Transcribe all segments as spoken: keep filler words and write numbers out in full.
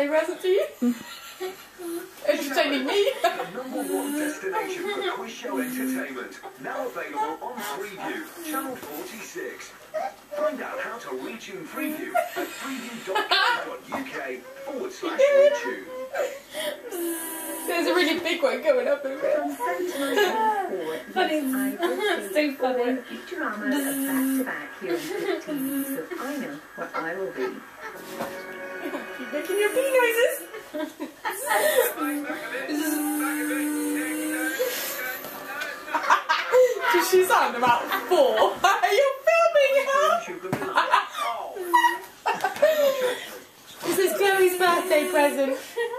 birthday present to you. Entertaining me. The number one destination for quiz show entertainment. Now available on Freeview, channel forty-six. Find out how to retune Freeview at freeview.co.uk forward slash retune. There's a really big one going up in a bit. Funny. So funny. Futurama back to back here in fifteen, so I know what I will be. Keep making your pee noises. Does she sound about four? Are you filming her? This is Chloe's birthday present.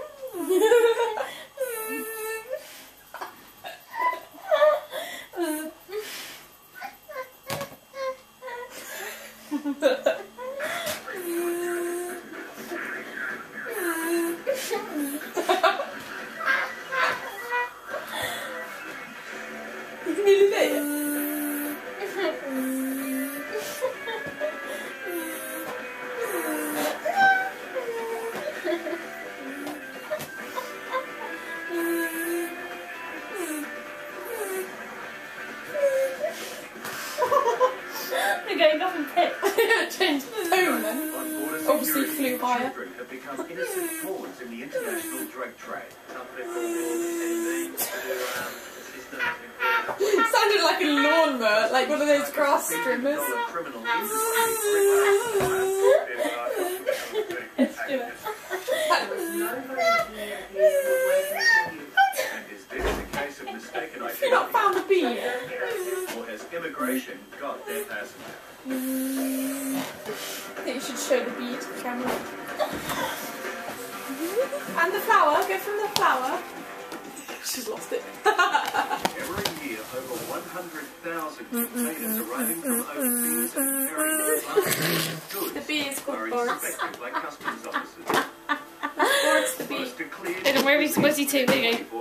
Going up and pick. Change the tone then. Obviously flew by her. Children have become innocent pawns in the international drug trade. It sounded like a lawnmower, like one of those grass trimmers. Have you not found the bee yet? Or has immigration got their passenger? I think you should show the bee to the camera. And the flower, go from the flower. She's lost it. Every year, over one hundred thousand containers arriving from overseas and carrying goods The bee is called are Boris. inspected by customs officers. Boris the bee. Most are cleared Hey, don't worry, it's supposed to be too big.